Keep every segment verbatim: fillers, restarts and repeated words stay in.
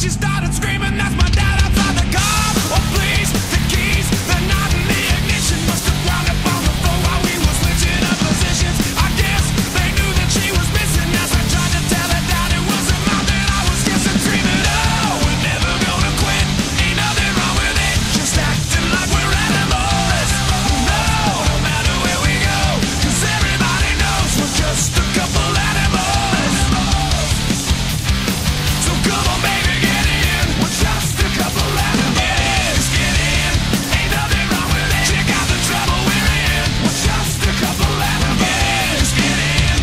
she started screaming, that's my dad outside the car. Oh please, the keys, they're not in the ignition. Must have wound up on the floor while we was switching up positions. I guess they knew that she was missing. As I tried to tell her dad it wasn't mine, that I was kissing, screaming, oh, we're never gonna quit. Ain't nothing wrong with it, just acting like we're animals. No, no matter where we go, 'cause everybody knows we're just a couple animals. So come on baby, get in, we're just a couple animals. Get in, ain't nothing wrong with it. Check out the trouble we're in, we're just a couple animals. Get in.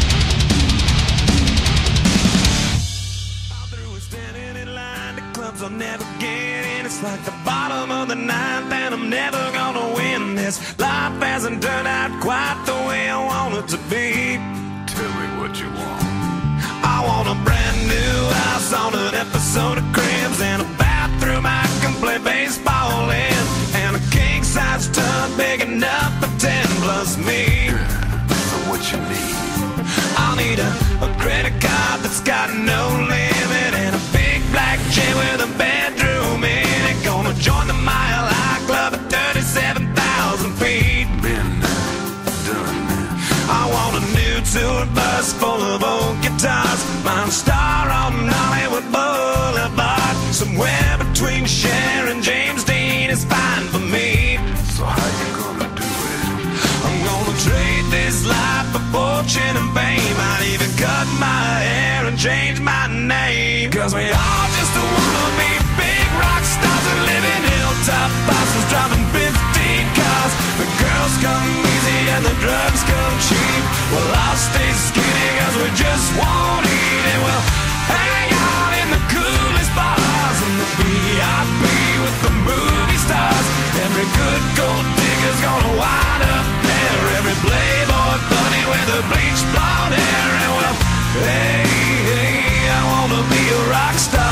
I'm through with standing in line to clubs I'll never get in. It's like the bottom of the ninth and I'm never gonna win this. Life hasn't turned out quite the way I want it to be. Tell me what you want. I want a brand new house on an episode of Cribs, and a bathroom I can play baseball in, and a king-size tub big enough for ten plus me. So what you need? I'll need a, a credit card that's got no limit, and a big black jet with a bedroom in it. Gonna join the Mile High Club at thirty-seven thousand feet. Been done. I want a new tour bus full of old guitars, mine star on Hollywood Boulevard. Somewhere between Cher and James Dean is fine for me. So how you gonna do it? I'm gonna trade this life for fortune and fame. I'd even cut my hair and change my name, 'cause we all just wanna be big rock stars and live in hilltop houses, driving fifteen cars. The girls come easy and the drugs come cheap. Well, I'll stay skinny 'cause we just won't eat, and we'll hang out in the coolest bars in the V I P with the movie stars. Every good gold digger's gonna wind up there. Every playboy bunny with the bleached blonde hair. And well, hey, hey, I wanna be a rock star.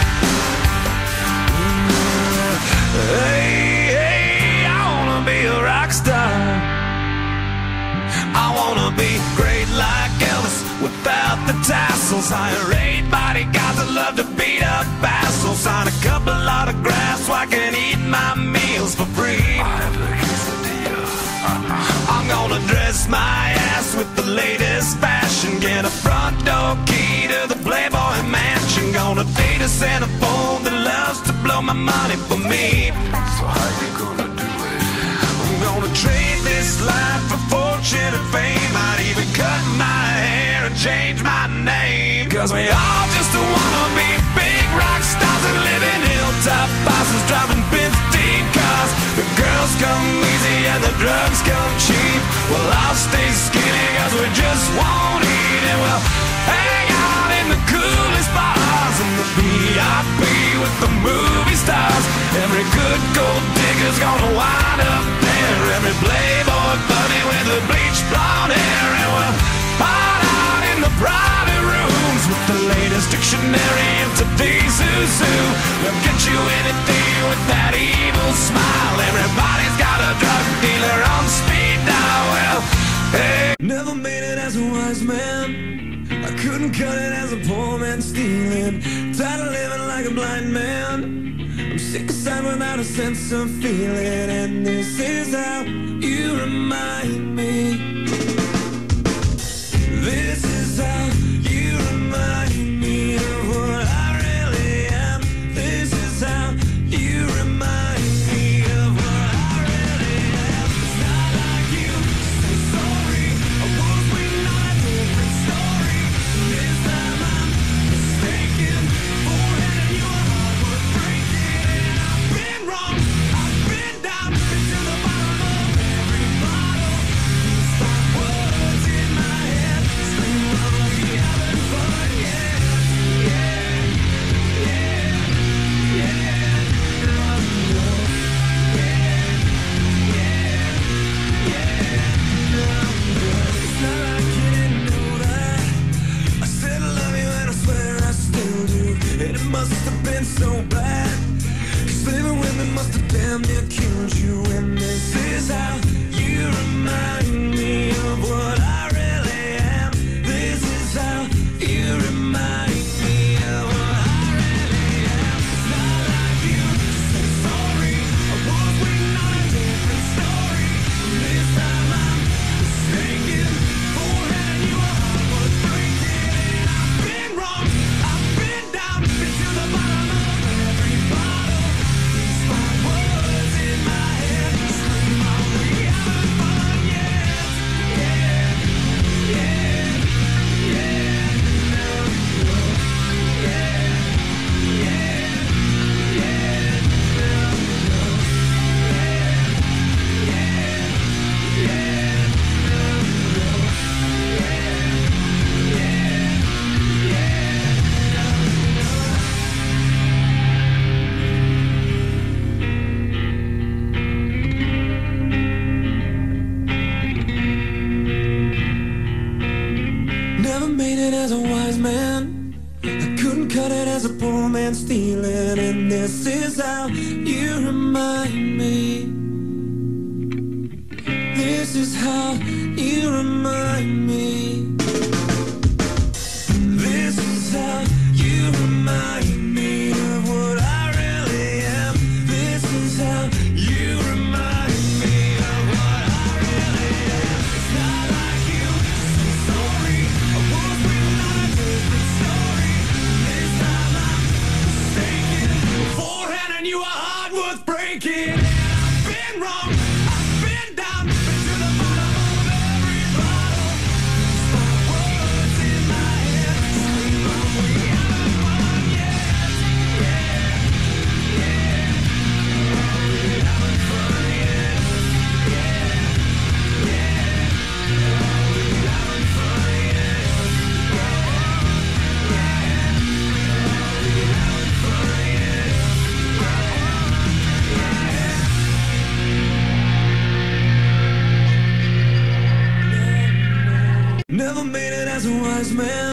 Hey, hey, I wanna be a rock star. I wanna be great like Elvis without the tassels. Hire eight bodyguards that love to beat up assholes. Sign a couple autographs so I can eat my meals for free. I have a quesadilla. I'm gonna dress my ass with the latest fashion, get a front door key to the Playboy Mansion. Gonna date a centerfold that loves to blow my money for me. So how you gonna do it? I'm gonna trade this life for fortune and fame. I'd even cut my hair and change my name, 'cause we all just wanna be big rock stars and live in hilltop houses, driving fifteen cars. The girls come easy and the drugs come cheap. Well, I'll stay skinny 'cause we just won't eat, and we'll hang out in the coolest bars in the V I P with the movie stars. Every good gold digger's gonna wind up there. Every playboy bunny with the bleached blonde hair. And we'll hide out in the private rooms with the latest dictionary of today's who's who. They'll get you anything with that evil smile. Everybody's got a drug dealer on speed dial. Well, hey, never made it as a wise man, I couldn't cut it as a poor man stealing. Tired of living like a blind man, I'm sick aside without a sense of feeling. And this is how you remind me. This is how you remind me of what I really am. This is how you remind me of what I really am. It's not like you say sorry, I was waiting on a different story. This time I'm mistaken for having your heart was breaking. And I've been wrong, I've been down, been to the bottom of every bottle. These five words in my head scream, well, we haven't fun yet. Yeah, yeah, yeah, yeah, yeah, yeah. It's not like you didn't know that I said I love you and I swear I still do. And it must have been so bad, 'cause living with me must have damn near killed you. And this is how you remind me of what I really am. This is how you remind me of what I really man stealing, and this is how you remind me. This is how you remind me. This is how you remind me of what I really am. This is how you remind me of what I really am. It's not like you say sorry. I was without a different story. This time I'm mistaken. Beforehand I knew a heart worth breaking. And I've been wrong. I've been down. Been to the bottom of every bottle. These are words in my head. Scream on, we haven't won yet. Yeah, yeah. We haven't fun yet. Yeah, yeah. We haven't fun yet. Never made it as a wise man.